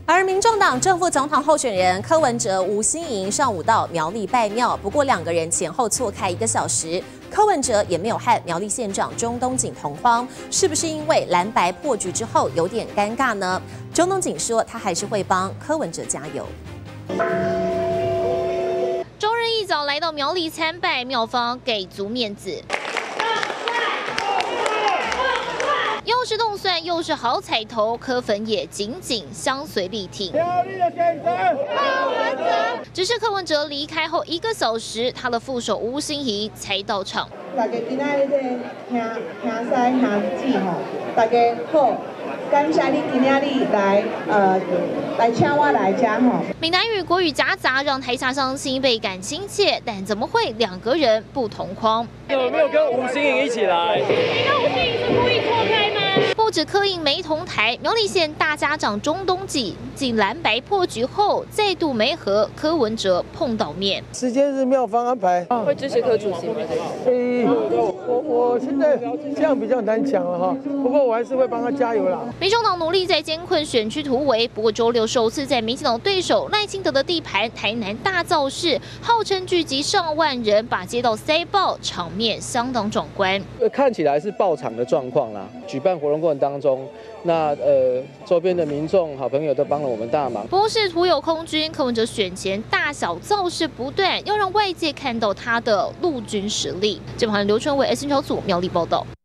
而民众党正副总统候选人柯文哲、吴欣盈上午到苗栗拜庙，不过两个人前后错开1个小时。柯文哲也没有和苗栗县长钟东锦同框，是不是因为蓝白破局之后有点尴尬呢？钟东锦说，他还是会帮柯文哲加油。 周日一早来到苗栗参拜，庙方给足面子。 又是动算，又是好彩头，柯粉也紧紧相随力挺。苗栗的选择，柯文哲。只是柯文哲离开后1个小时，他的副手吴欣盈才到场。 大家今仔日这兄师兄姊吼，大家好，感谢你今仔日来请我来遮吼。 闽南语、国语夹杂，让台下乡亲倍感亲切，但怎么会2个人不同框？ 有没有跟吴欣盈一起来？ 你跟吴欣盈是故意错开吗？ 不止柯印没同台，苗栗县大家长钟东锦继蓝白破局后，再度没和柯文哲碰到面。 时间是庙方安排， 会支持柯主席吗？ 我现在这样比较难讲了哈，不过我还是会帮他加油啦。 民众党努力在艰困选区突围，不过周六首次在民进党对手赖清德的地盘台南大造势，号称聚集上万人，把街道塞爆，场面相当壮观。 看起来是爆场的状况啦。举办活动过程当中，那周边的民众、好朋友都帮了我们大忙。 不是徒有空军，柯文哲选前大小造势不断，要让外界看到他的陆军实力。这旁刘春伟 S 新潮组苗栗报道。